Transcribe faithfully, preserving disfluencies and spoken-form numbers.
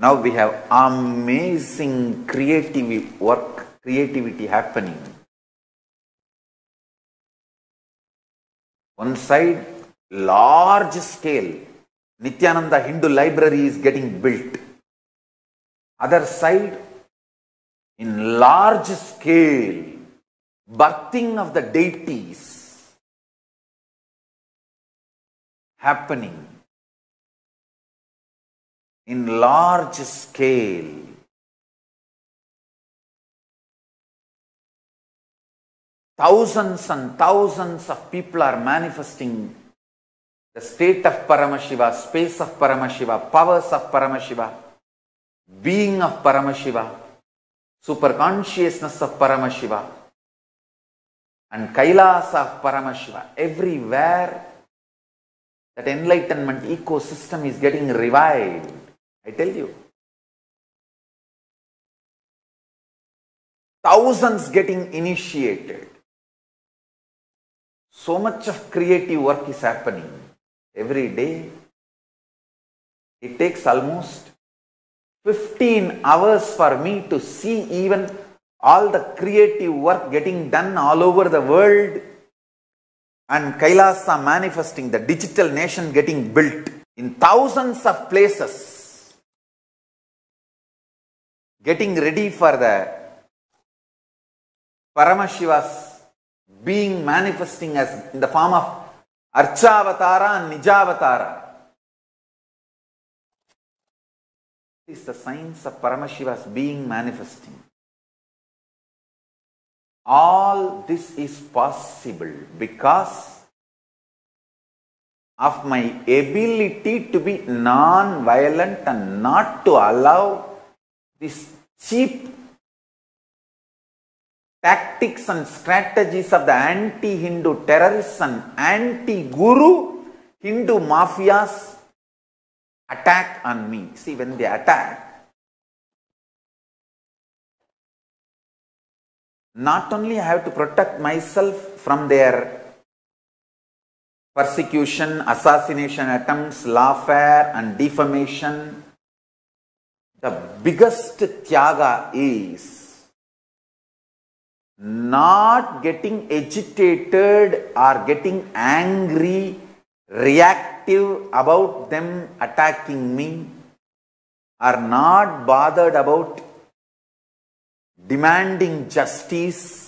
Now we have amazing creative work, creativity happening. One side, large scale, Nityananda Hindu Library is getting built. Other side, in large scale, birthing of the deities happening in large scale. Thousands and thousands of people are manifesting the state of Paramashiva, space of Paramashiva, powers of Paramashiva, being of Paramashiva, super consciousness of Paramashiva, and Kailasa of Paramashiva. Everywhere that enlightenment ecosystem is getting revived. I tell you. Thousands getting initiated. So much of creative work is happening every day. It takes almost fifteen hours for me to see even all the creative work getting done all over the world, and Kailasa manifesting, the digital nation getting built in thousands of places, getting ready for the Paramashiva's being manifesting as in the form of Archavatara and Nijavatara. This is the signs of Paramashiva's being manifesting. All this is possible because of my ability to be non-violent and not to allow this cheap tactics and strategies of the anti-Hindu terrorists and anti-Guru Hindu mafias attack on me. See, when they attack, not only I have to protect myself from their persecution, assassination attempts, lawfare and defamation, the biggest tyaga is not getting agitated or getting angry, reactive about them attacking me, or not bothered about demanding justice